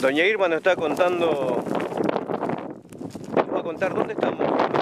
Doña Irma nos está contando, nos va a contar dónde estamos.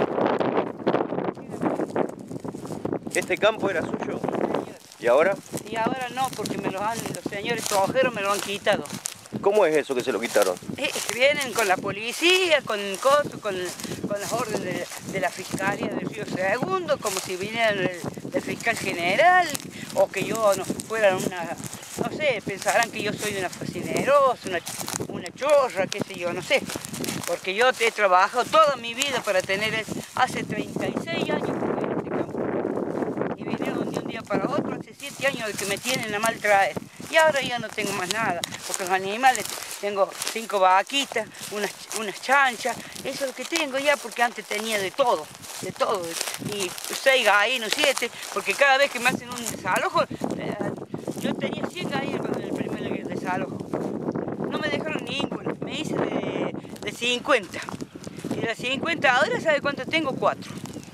¿Este campo era suyo? ¿Y ahora? Y ahora no, porque los señores sojeros me lo han quitado. ¿Cómo es eso que se lo quitaron? Vienen con la policía, con las órdenes de la Fiscalía del Río Segundo, como si vinieran del fiscal general, o que yo no fuera no sé, pensarán que yo soy una fascinerosa, una chorra, qué sé yo, no sé. Porque yo he trabajado toda mi vida para tener, hace 36 años en este campo. Y vinieron de un día para otro, hace 7 años de que me tienen a mal traer. Y ahora ya no tengo más nada, porque los animales, tengo 5 vaquitas, unas chanchas, eso es lo que tengo ya, porque antes tenía de todo, y 6 gallinos, 7, porque cada vez que me hacen un desalojo, yo tenía 100 gallinas cuando en el primer desalojo, no me dejaron ninguna, me hice de 50, y de las 50 ahora, ¿sabe cuánto tengo? 4.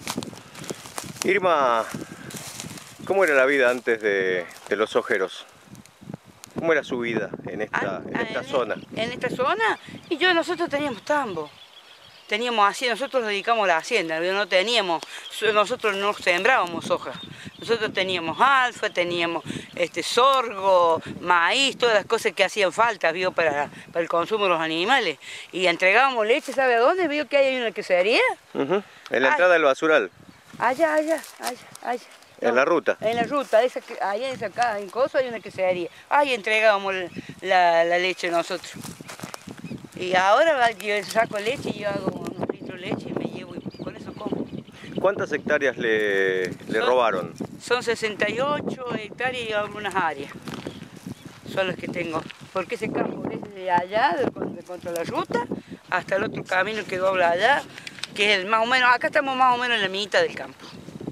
Irma, ¿cómo era la vida antes de los ojeros? ¿Cómo era su vida en esta zona? En esta zona, y nosotros teníamos tambo. Teníamos hacienda, nosotros nos dedicamos a la hacienda, nosotros no sembrábamos soja. Nosotros teníamos alfa, teníamos sorgo, maíz, todas las cosas que hacían falta, ¿vio? Para el consumo de los animales. Y entregábamos leche, ¿sabe a dónde? ¿Vio que hay una quesería? En la entrada del basural. Allá. ¿En la ruta? En la ruta, allá en Coso hay una quesería. Ahí entregábamos la leche nosotros. Y ahora yo saco leche y yo hago unos litros de leche y me llevo y con eso como. ¿Cuántas hectáreas le robaron? Son 68 hectáreas y algunas áreas. Son las que tengo. Porque ese campo desde allá, contra la ruta, hasta el otro camino que dobla allá, que es más o menos, acá estamos más o menos en la mitad del campo.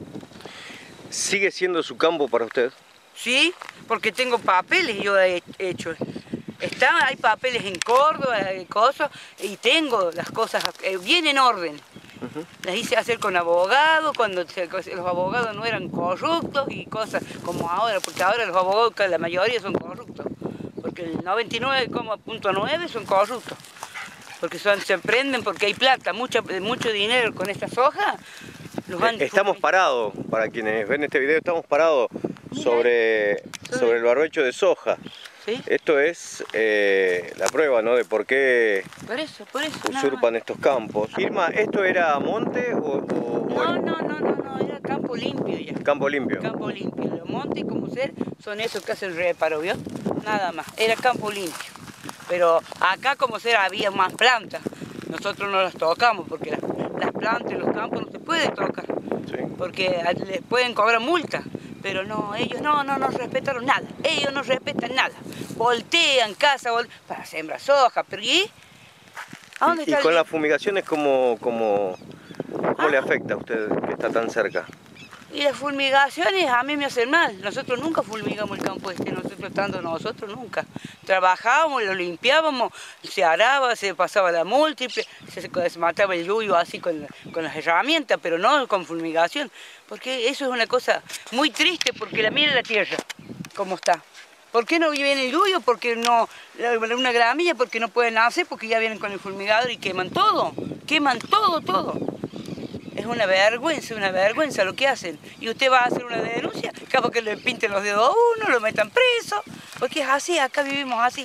¿Sigue siendo su campo para usted? Sí, porque tengo papeles yo he hecho. Hay papeles en Córdoba, cosas, y tengo las cosas bien en orden. Las hice hacer con abogados, cuando los abogados no eran corruptos y cosas como ahora, porque ahora los abogados, la mayoría son corruptos. Porque el 99,9 son corruptos. Porque se prenden porque hay plata, mucho dinero con estas hojas. Estamos parados, para quienes ven este video, estamos parados sobre el barbecho de soja. ¿Sí? Esto es la prueba, ¿no?, de por qué usurpan estos campos. Irma, ¿esto era monte o...? No, era campo limpio ya. Campo limpio. Campo limpio. Los montes, como son esos que hacen reparo, ¿vio? Nada más, era campo limpio. Pero acá, como había más plantas. Nosotros no las tocamos porque las plantas en los campos no se pueden tocar. Sí. Porque les pueden cobrar multa. Pero no, ellos no respetaron nada. Ellos no respetan nada. Voltean casa para sembrar soja. Pero ¿y? ¿A dónde está con las fumigaciones cómo le afecta a usted que está tan cerca? Y las fumigaciones a mí me hacen mal. Nosotros nunca fulmigamos el campo nosotros nunca. Trabajábamos, lo limpiábamos, se araba, se pasaba la múltiple, se mataba el yuyo así con las herramientas, pero no con fumigación. Porque eso es una cosa muy triste, porque mira la tierra, cómo está. ¿Por qué no viene el yuyo? Porque no, una gramilla, porque no pueden hacer, porque ya vienen con el fumigador y queman todo todo. Es una vergüenza lo que hacen. Y usted va a hacer una denuncia, capaz que le pinten los dedos a uno, lo metan preso, porque es así, acá vivimos así.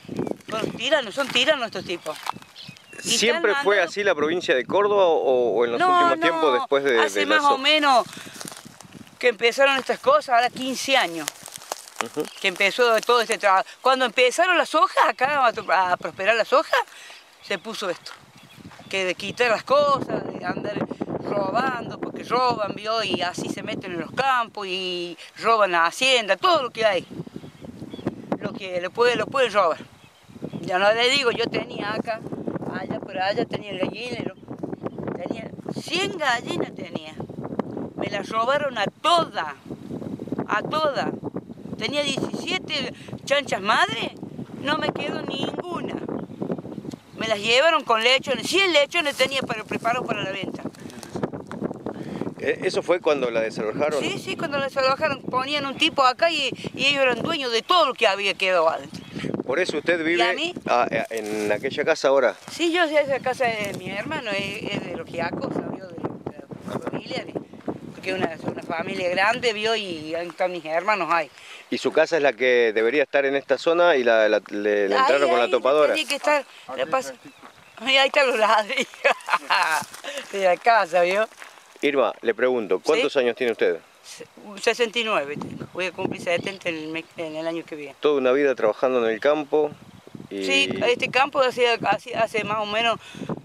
Son tiranos estos tipos. ¿Siempre fue así la provincia de Córdoba o en los últimos tiempos después de hace más o menos que empezaron estas cosas, ahora 15 años. Que empezó todo este trabajo. Cuando empezaron las hojas, acá a prosperar las hojas, se puso esto. Que de quitar las cosas, de andar robando, porque roban, ¿vio? Y así se meten en los campos y roban la hacienda, todo lo que hay. Lo que lo pueden robar. Ya no le digo, yo tenía acá, allá por allá tenía el gallinero, tenía 100 gallinas tenía. Me las robaron a todas. Tenía 17 chanchas madre, no me quedó ninguna. Me las llevaron con lechones, 100 lechones tenía preparados para la venta. ¿Eso fue cuando la desalojaron? Sí, cuando la desalojaron ponían un tipo acá y ellos eran dueños de todo lo que había quedado adentro. Por eso usted vive en aquella casa ahora. Sí, yo sé, esa casa de mi hermano, es de los Giacos, ¿sabes? De los familiares. Porque es una familia grande, vio, y están mis hermanos ahí. ¿Y su casa es la que debería estar en esta zona y le entraron con la topadora? Tiene que estar, ahí están los ladrillos de la casa, ¿vio? Irma, le pregunto, ¿cuántos años tiene usted? 69 tengo. Voy a cumplir 70 en el año que viene. Toda una vida trabajando en el campo. Y... Sí, este campo hace más o menos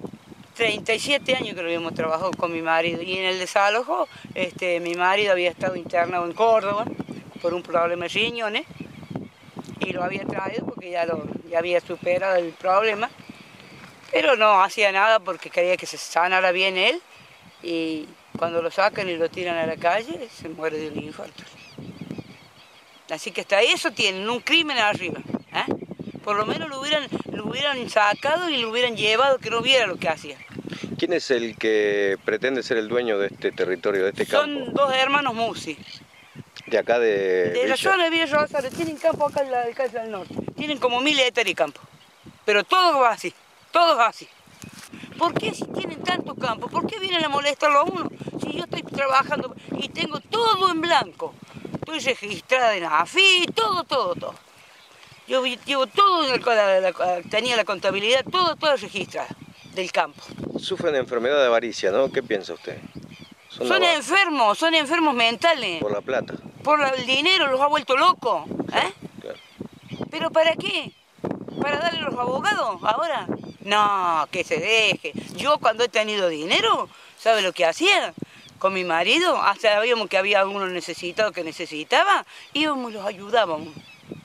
37 años que lo habíamos trabajado con mi marido. Y en el desalojo, mi marido había estado internado en Córdoba por un problema de riñones. Y lo había traído porque ya había superado el problema. Pero no hacía nada porque quería que se sanara bien él. Y cuando lo sacan y lo tiran a la calle, se muere de un infarto. Así que hasta eso tienen un crimen arriba. Por lo menos lo hubieran sacado y lo hubieran llevado, que no viera lo que hacía. ¿Quién es el que pretende ser el dueño de este territorio, de este campo? Son dos hermanos Musi. ¿De acá de la zona de Villa Rosario. Tienen campo acá en la casa del norte. Tienen como 1000 hectáreas de campo. Pero todo va así, todo va así. ¿Por qué si tienen tanto campo? ¿Por qué vienen a molestarlo a uno? Si yo estoy trabajando y tengo todo en blanco. Estoy registrada en AFI, todo. Yo llevo todo, tenía la contabilidad, todo registrado del campo. Sufren de enfermedad de avaricia, ¿no? ¿Qué piensa usted? Son enfermos mentales. Por la plata. Por el dinero, los ha vuelto locos. Claro. ¿Pero para qué? ¿Para darle a los abogados ahora? No, que se deje. Yo cuando he tenido dinero, ¿sabe lo que hacía? Con mi marido, hasta sabíamos que había alguno necesitado que necesitaba, íbamos y los ayudábamos.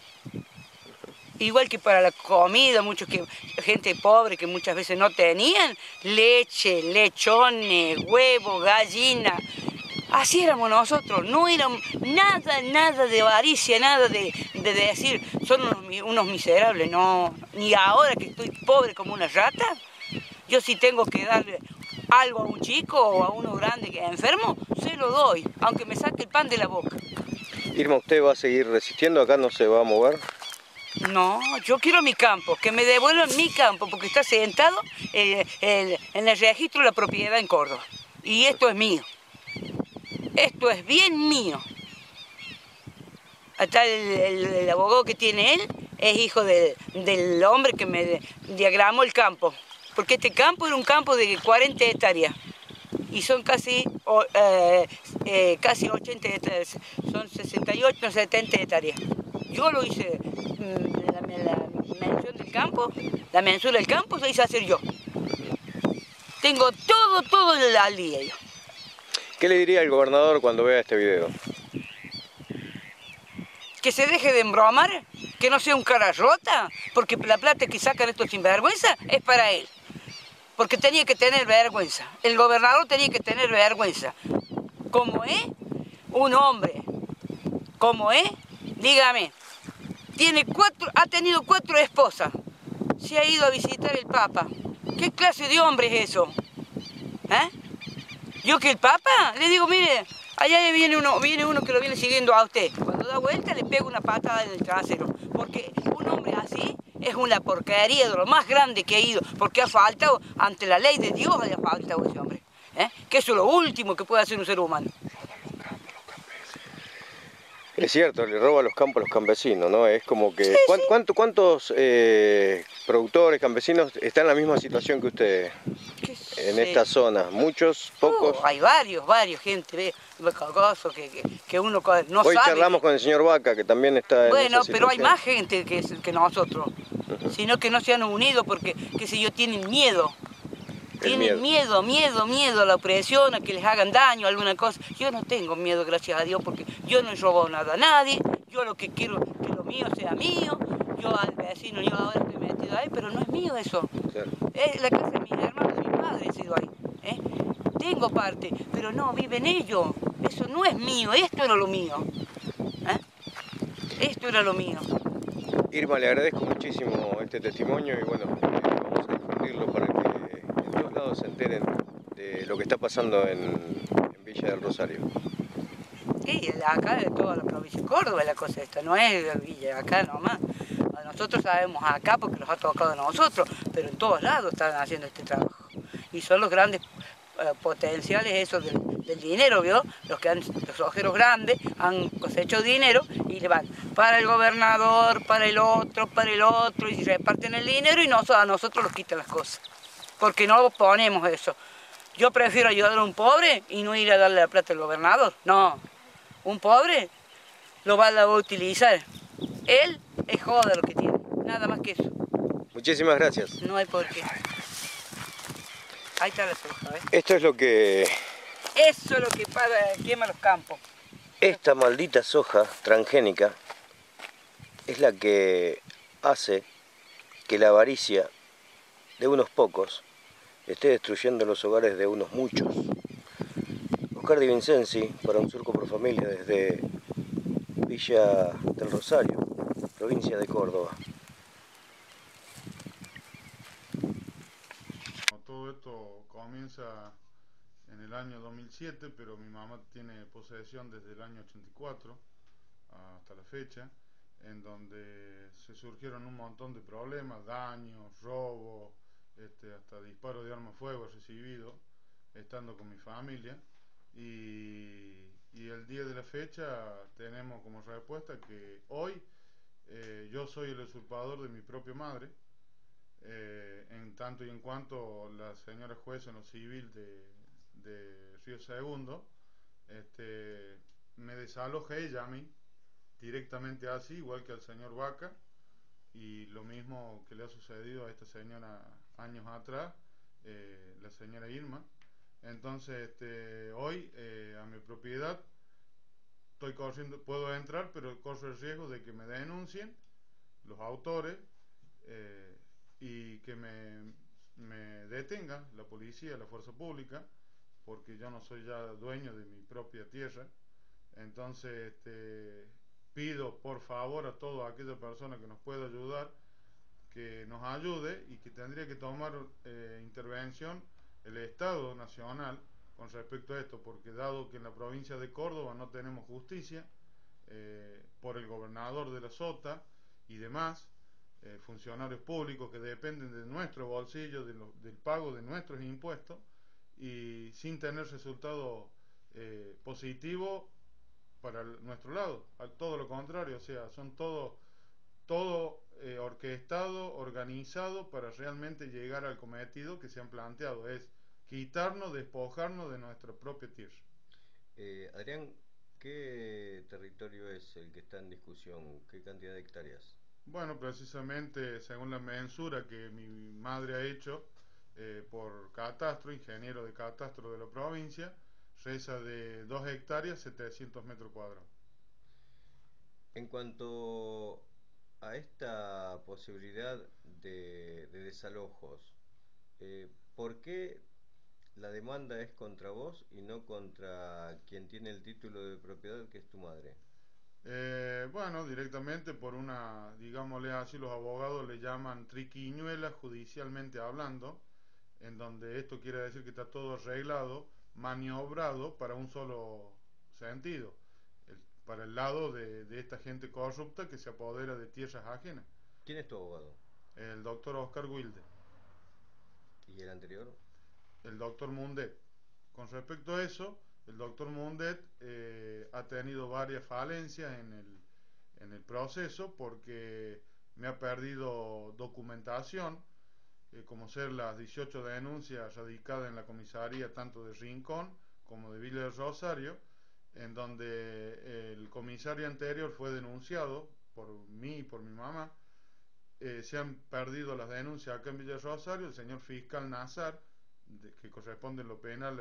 Igual que para la comida, gente pobre que muchas veces no tenían, leche, lechones, huevos, gallinas. Así éramos nosotros, no éramos nada de avaricia, nada de decir, son unos miserables, no. Ni ahora que estoy pobre como una rata, yo si tengo que darle algo a un chico o a uno grande que es enfermo, se lo doy, aunque me saque el pan de la boca. Irma, ¿usted va a seguir resistiendo? ¿Acá no se va a mover? No, yo quiero mi campo, que me devuelvan mi campo, porque está sentado en el registro de la propiedad en Córdoba. Y esto es mío. Esto es bien mío. Hasta el abogado que tiene él es hijo del hombre que me diagramó el campo. Porque este campo era un campo de 40 hectáreas. Y son casi 80 hectáreas. Son 68 o 70 hectáreas. Yo lo hice, la mención del campo, la mensura del campo se hizo hacer yo. Tengo todo al día yo. ¿Qué le diría al gobernador cuando vea este video? Que se deje de embromar, que no sea un cara rota, porque la plata que sacan estos sinvergüenza es para él. Porque tenía que tener vergüenza. El gobernador tenía que tener vergüenza. Como es un hombre, como es, dígame, ha tenido 4 esposas, se ha ido a visitar el Papa. ¿Qué clase de hombre es eso? Yo que el Papa, le digo, mire, allá viene uno que lo viene siguiendo a usted. Cuando da vuelta le pega una patada en el trasero. Porque un hombre así es una porquería de lo más grande que ha ido. Porque ha faltado, ante la ley de Dios, ha faltado ese hombre. Que eso es lo último que puede hacer un ser humano. Es cierto, le roba los campos a los campesinos, ¿no? Es como que... Sí, ¿Cuántos productores, campesinos están en la misma situación que usted en esta zona? ¿Muchos? ¿Pocos? Hay varios, gente que uno no sabe. Hoy charlamos con el señor Vaca, que también está en esa situación. Pero hay más gente que nosotros, sino que no se han unido porque, qué sé yo, tienen miedo. Tienen miedo a la opresión, a que les hagan daño, alguna cosa. Yo no tengo miedo, gracias a Dios, porque yo no he robado nada a nadie. Yo lo que quiero es que lo mío sea mío. Yo al vecino, yo ahora estoy metido ahí, pero no es mío eso. Claro. Es la casa de mis hermanos, de mi padre, he sido ahí. Tengo parte, pero no, viven ellos. Eso no es mío, esto era lo mío. Esto era lo mío. Irma, le agradezco muchísimo este testimonio y bueno, vamos a difundirlo para que se enteren de lo que está pasando en Villa del Rosario. Sí, acá de toda la provincia de Córdoba la cosa esta, no es de Villa, acá nomás. A nosotros sabemos acá porque nos ha tocado a nosotros, pero en todos lados están haciendo este trabajo. Y son los grandes potenciales esos del dinero, ¿vio? Los ojeros grandes han cosechado dinero y le van para el gobernador, para el otro, y reparten el dinero y a nosotros nos quitan las cosas. Porque no ponemos eso. Yo prefiero ayudar a un pobre y no ir a darle la plata al gobernador. No, un pobre lo va a utilizar. Él es joda lo que tiene, nada más que eso. Muchísimas gracias. No hay por qué. Ahí está la soja, ¿ves? Esto es lo que... Eso es lo que quema los campos. Esta maldita soja transgénica es la que hace que la avaricia de unos pocos esté destruyendo los hogares de unos muchos. Oscar Di Vincenzi para Un Surco por Familia desde Villa del Rosario, provincia de Córdoba. Todo esto comienza en el año 2007, pero mi mamá tiene posesión desde el año 84 hasta la fecha, en donde se surgieron un montón de problemas, daños, robos, hasta disparos de arma de fuego recibido, estando con mi familia. Y el día de la fecha tenemos como respuesta que hoy yo soy el usurpador de mi propia madre, en tanto y en cuanto la señora jueza en lo civil de Río Segundo me desaloja ella a mí, directamente así, igual que al señor Vaca, y lo mismo que le ha sucedido a esta señora años atrás, la señora Irma. Entonces, hoy a mi propiedad estoy corriendo, puedo entrar, pero corro el riesgo de que me denuncien los autores y que me detenga la policía, la fuerza pública, porque yo no soy ya dueño de mi propia tierra. Entonces, pido por favor a toda aquella persona que nos pueda ayudar, que nos ayude, y que tendría que tomar intervención el Estado Nacional con respecto a esto, porque dado que en la provincia de Córdoba no tenemos justicia, por el gobernador de la Sota y demás funcionarios públicos que dependen de nuestro bolsillo, del pago de nuestros impuestos, y sin tener resultado positivo para nuestro lado, todo lo contrario, o sea, son todo orquestado, organizado para realmente llegar al cometido que se han planteado, es quitarnos, despojarnos de nuestra propia tierra. Adrián, ¿qué territorio es el que está en discusión? ¿Qué cantidad de hectáreas? Bueno, precisamente según la mensura que mi madre ha hecho por catastro, ingeniero de catastro de la provincia, reza de 2 hectáreas, 700 metros cuadrados. En cuanto a esta posibilidad de desalojos, ¿por qué la demanda es contra vos y no contra quien tiene el título de propiedad, que es tu madre? Bueno, directamente por una, digámosle así, los abogados le llaman triquiñuela judicialmente hablando, en donde esto quiere decir que está todo arreglado, maniobrado para un solo sentido, para el lado de esta gente corrupta que se apodera de tierras ajenas. ¿Quién es tu abogado? El doctor Oscar Wilde, ¿Y el anterior? el doctor Mundet. Con respecto a eso, el doctor Mundet ha tenido varias falencias en el proceso, porque me ha perdido documentación, como ser las 18 denuncias radicadas en la comisaría tanto de Rincón como de Villa del Rosario, en donde el comisario anterior fue denunciado por mí y por mi mamá. Se han perdido las denuncias acá en Villa del Rosario. El señor fiscal Nazar, que corresponde en lo penal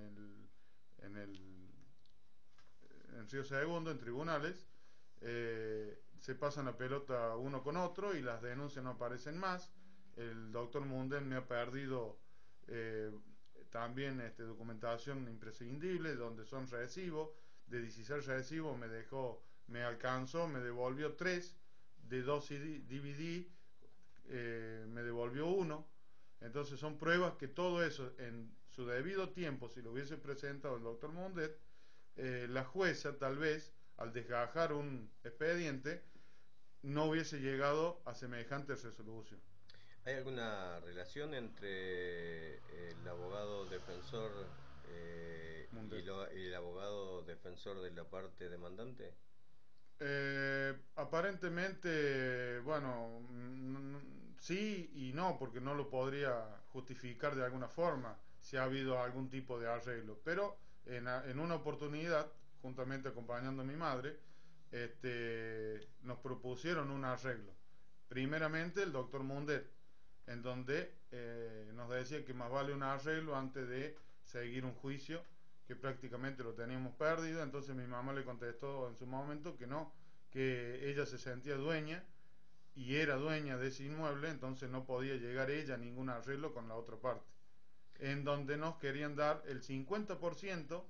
en Río Segundo, en tribunales, se pasan la pelota uno con otro y las denuncias no aparecen más. El doctor Munden me ha perdido también documentación imprescindible, donde son recibos, de 16 recibos me alcanzó, me devolvió 3, de 2 DVD me devolvió uno. Entonces son pruebas que todo eso en su debido tiempo, si lo hubiese presentado el doctor Mundet, la jueza tal vez al desgajar un expediente no hubiese llegado a semejante resolución. ¿Hay alguna relación entre el abogado defensor y el abogado defensor de la parte demandante? Aparentemente, bueno, sí y no, porque no lo podría justificar de alguna forma si ha habido algún tipo de arreglo. Pero en una oportunidad, juntamente acompañando a mi madre, nos propusieron un arreglo. Primeramente el doctor Mundet, en donde nos decía que más vale un arreglo antes de seguir un juicio que prácticamente lo teníamos perdido. Entonces mi mamá le contestó en su momento que no, que ella se sentía dueña y era dueña de ese inmueble, entonces no podía llegar ella a ningún arreglo con la otra parte, en donde nos querían dar el 50%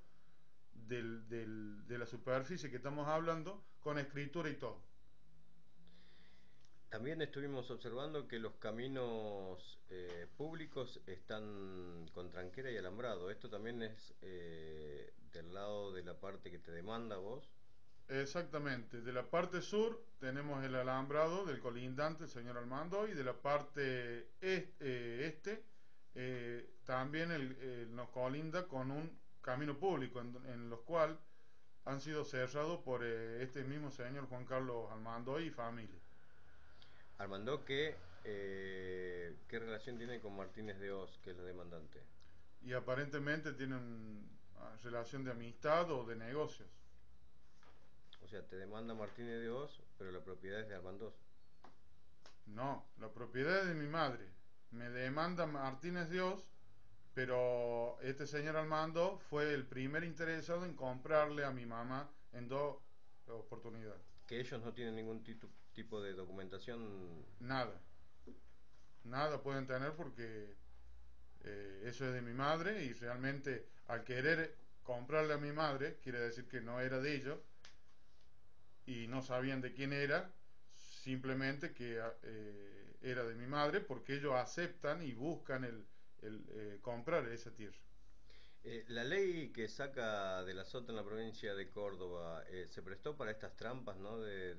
de la superficie que estamos hablando, con escritura y todo. También estuvimos observando que los caminos públicos están con tranquera y alambrado. ¿Esto también es del lado de la parte que te demanda vos? Exactamente, de la parte sur tenemos el alambrado del colindante, el señor Armando, y de la parte también nos colinda con un camino público en los cual han sido cerrados por este mismo señor Juan Carlos Armando y familia. Armando, ¿qué relación tiene con Martínez de Oz, que es la demandante? Y aparentemente tienen relación de amistad o de negocios. O sea, te demanda Martínez de Oz, pero la propiedad es de Armando. No, la propiedad es de mi madre. Me demanda Martínez Dios, pero este señor Armando fue el primer interesado en comprarle a mi mamá en dos oportunidades. Que ellos no tienen ningún tipo de documentación. Nada, nada pueden tener porque eso es de mi madre y realmente al querer comprarle a mi madre, quiere decir que no era de ellos y no sabían de quién era, simplemente que era de mi madre porque ellos aceptan y buscan el comprar esa tierra. La ley que saca de la Sota en la provincia de Córdoba se prestó para estas trampas, ¿no?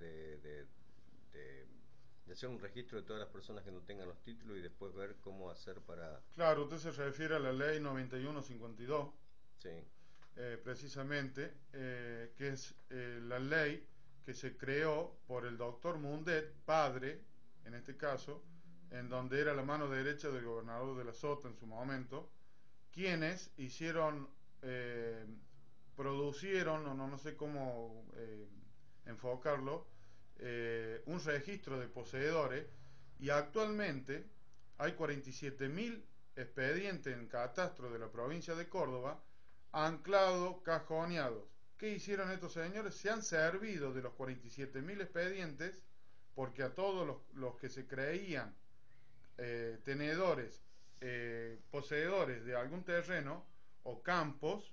De- de hacer un registro de todas las personas que no tengan los títulos y después ver cómo hacer para... Claro, usted se refiere a la ley 9152, Sí. precisamente, que es la ley que se creó por el doctor Mundet, padre, en este caso, en donde era la mano derecha del gobernador de la Sota en su momento, quienes hicieron, producieron, o no sé cómo enfocarlo, un registro de poseedores y actualmente hay 47.000 expedientes en catastro de la provincia de Córdoba anclados, cajoneados. ¿Qué hicieron estos señores? Se han servido de los 47.000 expedientes porque a todos los que se creían tenedores, poseedores de algún terreno o campos,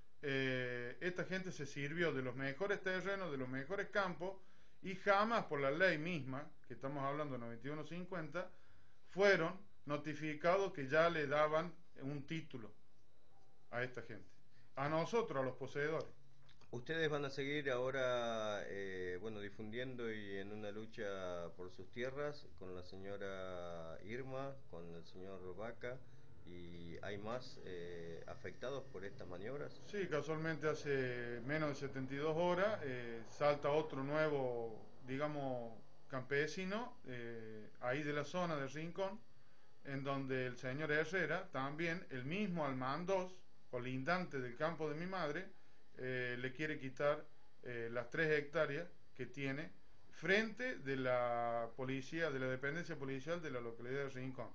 esta gente se sirvió de los mejores terrenos, de los mejores campos, y jamás por la ley misma, que estamos hablando de 9150, fueron notificados que ya le daban un título a esta gente. A nosotros, a los poseedores. Ustedes van a seguir ahora, bueno, difundiendo y en una lucha por sus tierras con la señora Irma, con el señor Vaca, y hay más afectados por estas maniobras. Sí, casualmente hace menos de 72 horas salta otro nuevo, digamos, campesino, ahí de la zona del Rincón, en donde el señor Herrera, también el mismo Almandós, colindante del campo de mi madre, le quiere quitar las 3 hectáreas que tiene frente de la policía, de la dependencia policial de la localidad de Rincón.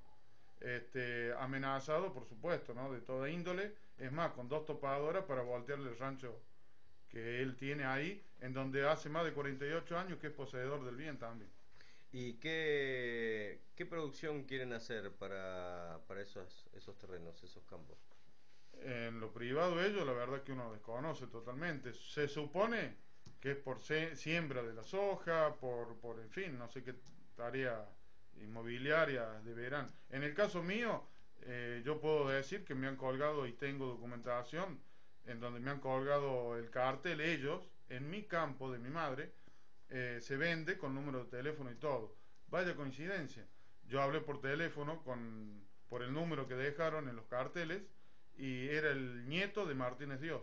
Amenazado, por supuesto, ¿no? De toda índole, es más, con 2 topadoras para voltearle el rancho que él tiene ahí, en donde hace más de 48 años que es poseedor del bien también. ¿Y qué producción quieren hacer para esos terrenos, esos campos? En lo privado ellos, la verdad que uno desconoce totalmente. Se supone que es por siembra de la soja, en fin, no sé qué tarea inmobiliaria deberán. En el caso mío, yo puedo decir que me han colgado y tengo documentación en donde me han colgado el cartel ellos, en mi campo de mi madre, se vende con número de teléfono y todo. Vaya coincidencia. Yo hablé por teléfono por el número que dejaron en los carteles y era el nieto de Martínez Dios.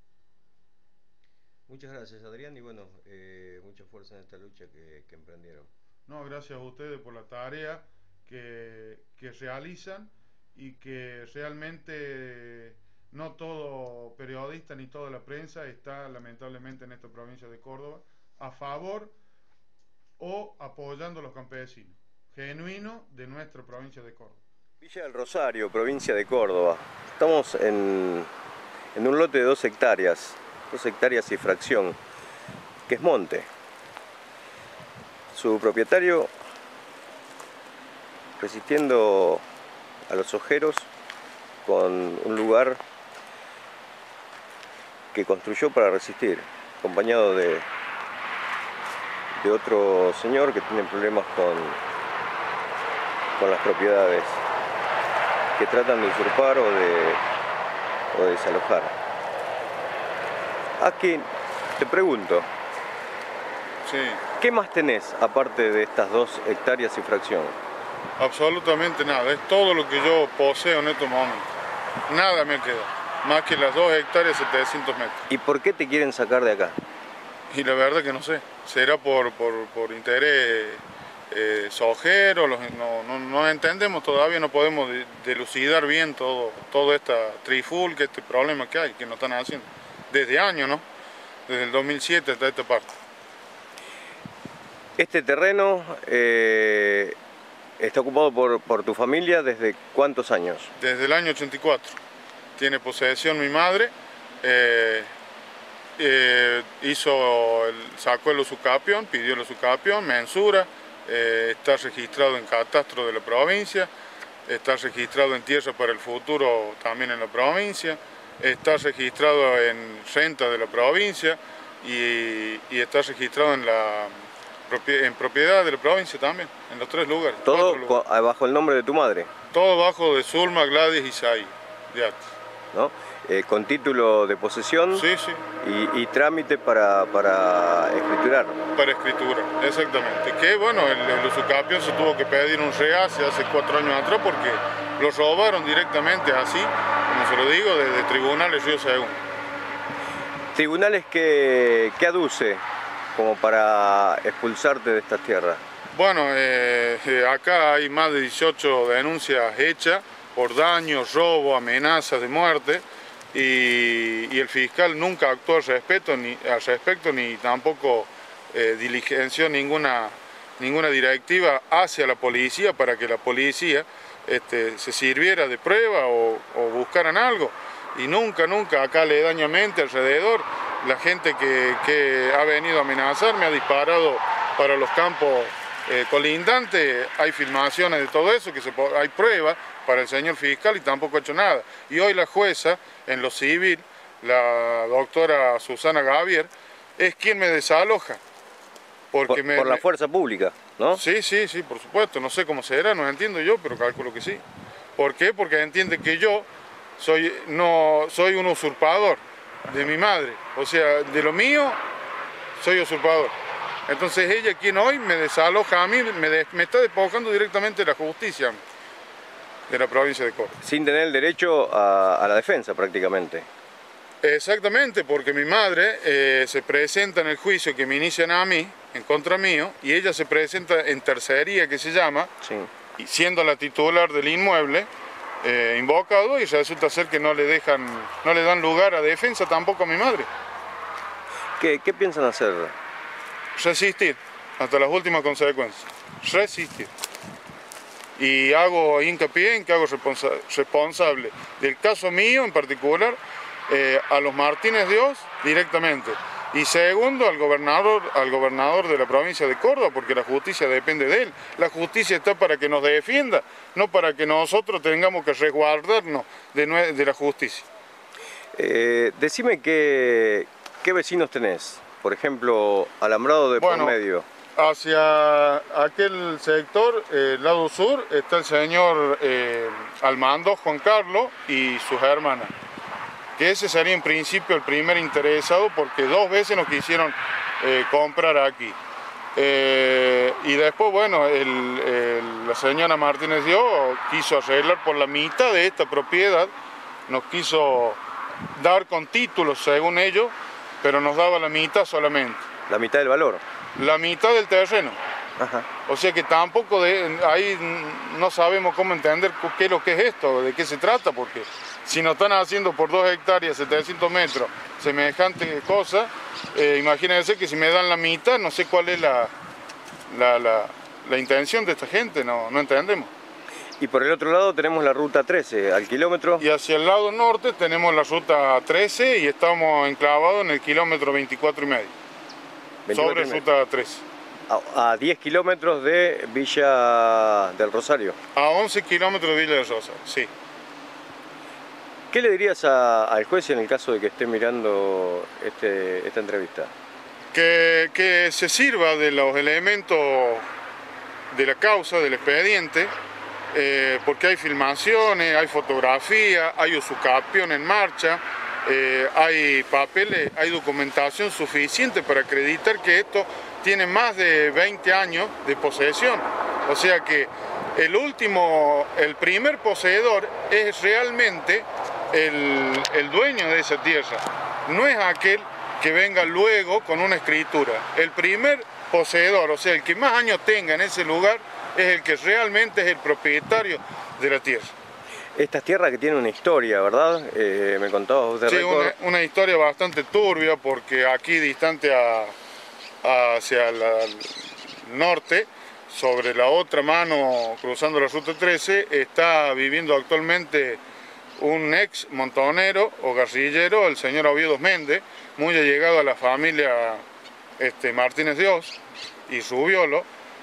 Muchas gracias, Adrián, y bueno, mucha fuerza en esta lucha que emprendieron. No, gracias a ustedes por la tarea que realizan y que realmente no todo periodista ni toda la prensa está lamentablemente en esta provincia de Córdoba a favor o apoyando a los campesinos, genuino de nuestra provincia de Córdoba. Villa del Rosario, provincia de Córdoba. Estamos en un lote de 2 hectáreas y fracción, que es monte. Su propietario, resistiendo a los ojeros con un lugar que construyó para resistir, acompañado de otro señor que tiene problemas con las propiedades que tratan de usurpar o de desalojar. Aquí te pregunto, Sí. ¿qué más tenés aparte de estas 2 hectáreas y fracción? Absolutamente nada, es todo lo que yo poseo en estos momentos. Nada me queda, más que las 2 hectáreas 700 metros. ¿Y por qué te quieren sacar de acá? Y la verdad que no sé, será por interés sojero, no entendemos todavía, no podemos dilucidar bien todo esta trifulca, este problema que hay, que nos están haciendo. Desde años, ¿no? Desde el 2007 hasta esta parte. Este terreno está ocupado por tu familia ¿desde cuántos años? Desde el año 84. Tiene posesión mi madre, sacó el usucapión, pidió el usucapión, mensura, está registrado en catastro de la provincia, está registrado en tierra para el futuro también en la provincia, está registrado en renta de la provincia y está registrado en propiedad de la provincia también, en los 3 lugares. ¿Todo bajo el nombre de tu madre? Todo bajo de Zulma, Gladys y Saí, de Atis. ¿No? Con título de posesión. Sí, sí. Y trámite para escriturar. Para escritura, exactamente. Que bueno, el usucapión se tuvo que pedir un rehace hace 4 años atrás porque lo robaron directamente así, como se lo digo, desde tribunales Río Segundo. ¿Tribunales que aduce como para expulsarte de estas tierras? Bueno, acá hay más de 18 denuncias hechas por daños, robo, amenazas de muerte y el fiscal nunca actuó al respecto ni tampoco diligenció ninguna directiva hacia la policía para que la policía se sirviera de prueba o buscaran algo. Y nunca, acá aledañamente alrededor, la gente que ha venido a amenazarme ha disparado para los campos colindantes, hay filmaciones de todo eso, hay pruebas para el señor fiscal y tampoco ha hecho nada. Y hoy la jueza, en lo civil, la doctora Susana Gavier, es quien me desaloja. Porque por la fuerza pública, ¿no? Sí, por supuesto, no sé cómo será, no entiendo yo, pero calculo que sí. ¿Por qué? Porque entiende que yo soy un usurpador de mi madre, o sea, de lo mío soy usurpador. Entonces ella quien hoy me desaloja a mí, me está despojando directamente de la justicia de la provincia de Córdoba. Sin tener el derecho a la defensa prácticamente. Exactamente, porque mi madre se presenta en el juicio que me inician a mí, en contra mío, y ella se presenta en tercería, que se llama, sí, y siendo la titular del inmueble, invocado, y resulta ser que no le dan lugar a defensa tampoco a mi madre. ¿Qué piensan hacer? Resistir, hasta las últimas consecuencias. Resistir. Y hago hincapié en que hago responsable del caso mío en particular a los Martínez Dios directamente. Y segundo, al gobernador de la provincia de Córdoba, porque la justicia depende de él. La justicia está para que nos defienda, no para que nosotros tengamos que resguardarnos de la justicia. Decime qué vecinos tenés. Por ejemplo, alambrado de por medio. Hacia aquel sector, el lado sur, está el señor Almando Juan Carlos y sus hermanas. Que ese sería en principio el primer interesado porque 2 veces nos quisieron comprar aquí. Y después, bueno, la señora Martínez Dios quiso arreglar por la mitad de esta propiedad, nos quiso dar con títulos según ellos, pero nos daba la mitad solamente. ¿La mitad del valor? La mitad del terreno. Ajá. O sea que tampoco ahí no sabemos cómo entender qué es lo que es esto, de qué se trata, porque si nos están haciendo por 2 hectáreas, 700 metros, semejante cosa, imagínense que si me dan la mitad, no sé cuál es la intención de esta gente, no entendemos. Y por el otro lado tenemos la ruta 13, al kilómetro. Y hacia el lado norte tenemos la ruta 13 y estamos enclavados en el kilómetro 24,5. Sobre ruta 13. A 10 kilómetros de Villa del Rosario. A 11 kilómetros de Villa del Rosario, sí. ¿Qué le dirías al juez en el caso de que esté mirando esta entrevista? Que se sirva de los elementos de la causa, del expediente, porque hay filmaciones, hay fotografía, hay usucapión en marcha, hay papeles, hay documentación suficiente para acreditar que esto tiene más de 20 años de posesión. O sea que el primer poseedor es realmente el dueño de esa tierra, no es aquel que venga luego con una escritura. El primer poseedor, o sea, el que más años tenga en ese lugar, es el que realmente es el propietario de la tierra. Estas tierras que tienen una historia, ¿verdad? Me contabas de récord. Sí, una historia bastante turbia, porque aquí distante hacia el norte, sobre la otra mano, cruzando la ruta 13, está viviendo actualmente un ex montonero o guerrillero, el señor Oviedo Méndez, muy allegado a la familia Martínez Dios y su violo.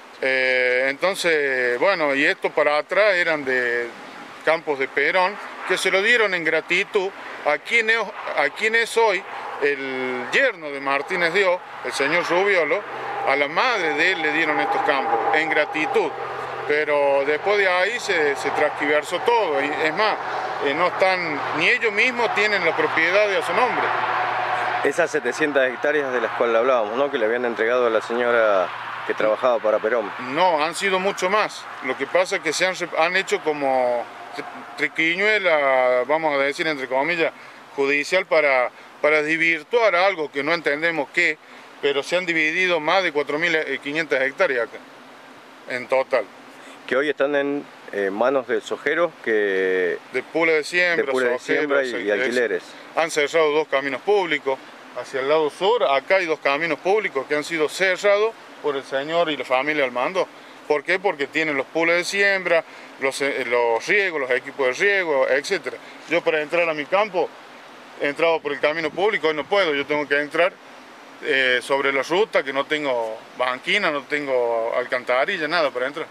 Entonces, bueno, y esto para atrás eran de campos de Perón, que se lo dieron en gratitud a quien es hoy el yerno de Martínez Dios, el señor Rubiolo. A la madre de él le dieron estos campos, en gratitud. Pero después de ahí se transquiversó todo, y es más, no están, ni ellos mismos tienen la propiedad a su nombre. Esas 700 hectáreas de las cuales hablábamos, ¿no? Que le habían entregado a la señora que trabajaba para Perón. No, han sido mucho más. Lo que pasa es que se han hecho como triquiñuela, vamos a decir entre comillas, judicial para desvirtuar algo que no entendemos qué, pero se han dividido más de 4.500 hectáreas acá, en total. Que hoy están en manos de sojeros que... De pula de siembra, y alquileres. Han cerrado 2 caminos públicos hacia el lado sur. Acá hay 2 caminos públicos que han sido cerrados por el señor y la familia al mando. ¿Por qué? Porque tienen los pules de siembra, los riegos, los equipos de riego, etc. Yo para entrar a mi campo he entrado por el camino público, hoy no puedo, yo tengo que entrar sobre la ruta, que no tengo banquina, no tengo alcantarilla, nada para entrar.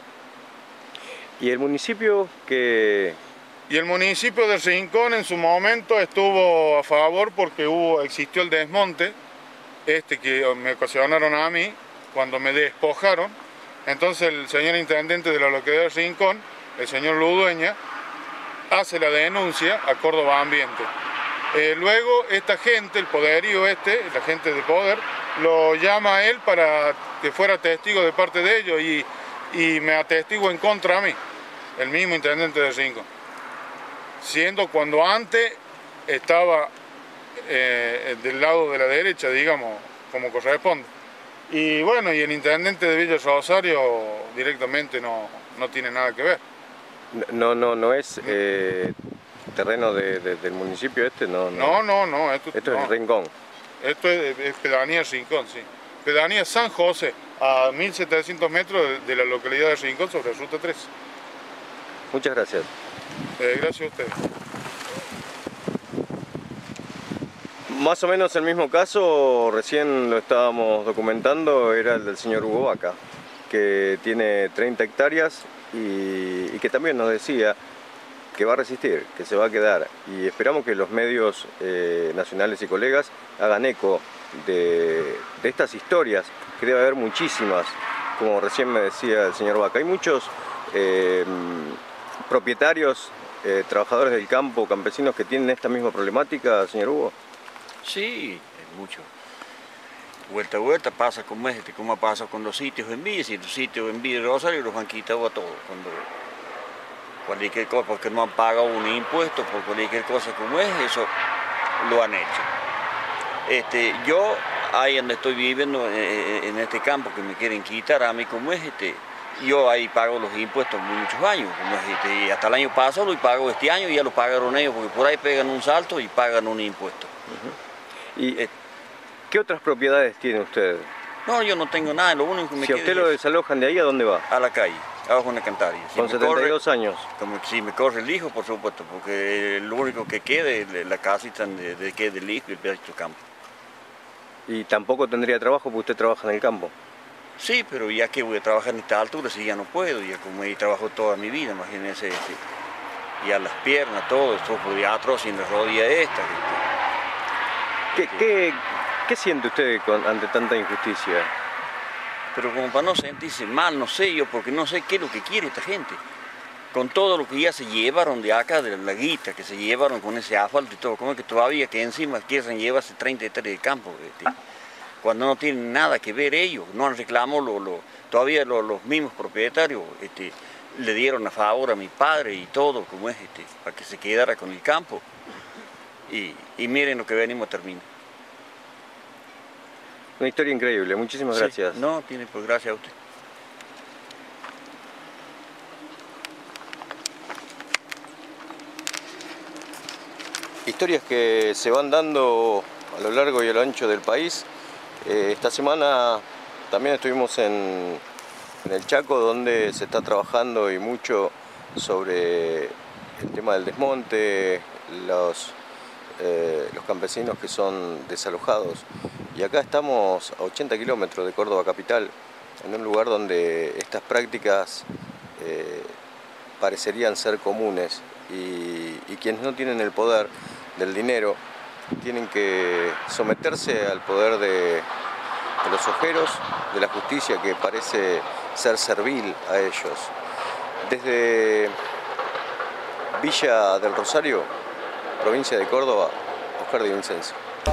¿Y el municipio que...? Y el municipio de Rincón en su momento estuvo a favor porque existió el desmonte, que me ocasionaron a mí cuando me despojaron. Entonces el señor intendente de la localidad de Rincón, el señor Ludueña, hace la denuncia a Córdoba Ambiente. Luego esta gente, el poderío la gente de poder, lo llama a él para que fuera testigo de parte de ellos y me atestigo en contra a mí, el mismo intendente de Rincón. Siendo cuando antes estaba del lado de la derecha, digamos, como corresponde. Y bueno, y el intendente de Villa Rosario directamente no tiene nada que ver. No es terreno del municipio No. No. Esto es Rincón. Esto es pedanía Rincón, sí. Pedanía San José, a 1.700 metros de la localidad de Rincón sobre ruta 3. Muchas gracias. Gracias a ustedes. Más o menos el mismo caso, recién lo estábamos documentando, era el del señor Hugo Vaca, que tiene 30 hectáreas y que también nos decía que va a resistir, que se va a quedar. Y esperamos que los medios nacionales y colegas hagan eco de estas historias, que debe haber muchísimas, como recién me decía el señor Vaca. Hay muchos propietarios, trabajadores del campo, campesinos que tienen esta misma problemática, señor Hugo. Sí, mucho. vuelta, pasa como como ha pasado con los sitios en Villa, y los sitios en Villa de Rosario los han quitado a todos. Cualquier cosa, porque no han pagado un impuesto, por cualquier cosa como eso lo han hecho. Yo, ahí donde estoy viviendo, en este campo que me quieren quitar a mí como yo ahí pago los impuestos muchos años, y hasta el año pasado lo pago este año y ya lo pagaron ellos, porque por ahí pegan un salto y pagan un impuesto. ¿Y qué otras propiedades tiene usted? No, yo no tengo nada, lo único que me Si a usted lo desalojan de ahí, ¿a dónde va? A la calle, abajo en la Cantaria. Con 72 años. Si me corre el hijo, por supuesto, porque lo único que queda es la casita de que del hijo y el pedacito de campo. ¿Y tampoco tendría trabajo porque usted trabaja en el campo? Sí, pero ya que voy a trabajar en esta altura, si ya no puedo, ya como he trabajado toda mi vida, imagínense, ya las piernas, todo, sufro de artrosis en la rodilla esta. ¿Qué siente usted ante tanta injusticia? Pero como para no sentirse mal, no sé yo, porque no sé qué es lo que quiere esta gente. Con todo lo que ya se llevaron de acá, de la guita, que se llevaron con ese asfalto y todo, como es que todavía que encima quieren llevarse 30 hectáreas de campo, cuando no tienen nada que ver ellos, no han reclamado, todavía los mismos propietarios le dieron a favor a mi padre y todo, como es, para que se quedara con el campo. Y miren lo que venimos a terminar. Una historia increíble, muchísimas gracias. No, tiene pues gracias a usted. Historias que se van dando a lo largo y a lo ancho del país. Esta semana también estuvimos en el Chaco, donde se está trabajando y mucho sobre el tema del desmonte, los campesinos que son desalojados. Y acá estamos a 80 kilómetros de Córdoba capital, en un lugar donde estas prácticas parecerían ser comunes y quienes no tienen el poder del dinero tienen que someterse al poder de los ojeros, de la justicia que parece ser servil a ellos. Desde Villa del Rosario, provincia de Córdoba, Oscar Di Vincenzo.